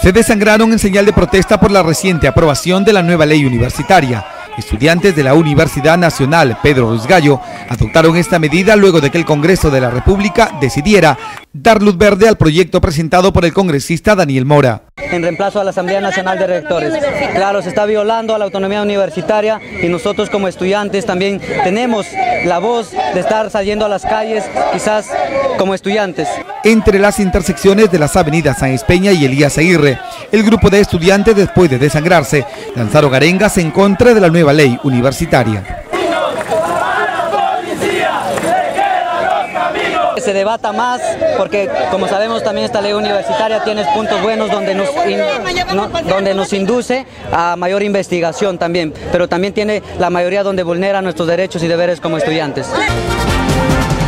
se desangraron en señal de protesta por la reciente aprobación de la nueva ley universitaria. Estudiantes de la Universidad Nacional Pedro Ruiz Gallo adoptaron esta medida luego de que el Congreso de la República decidiera dar luz verde al proyecto presentado por el congresista Daniel Mora. En reemplazo a la Asamblea Nacional de Rectores. Claro, se está violando a la autonomía universitaria y nosotros como estudiantes también tenemos la voz de estar saliendo a las calles, quizás como estudiantes. Entre las intersecciones de las avenidas Sáenz Peña y Elías Aguirre, el grupo de estudiantes, después de desangrarse, lanzaron arengas en contra de la nueva ley universitaria. Se debata más porque, como sabemos, también esta ley universitaria tiene puntos buenos donde nos induce a mayor investigación también, pero también tiene la mayoría donde vulnera nuestros derechos y deberes como estudiantes.